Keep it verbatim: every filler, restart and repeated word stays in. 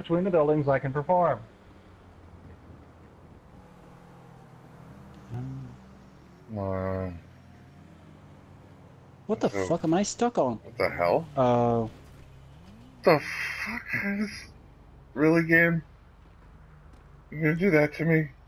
between the buildings I can perform. Uh, What the so, fuck am I stuck on? what the hell? Oh. What the fuck? Really, game? You gonna do that to me?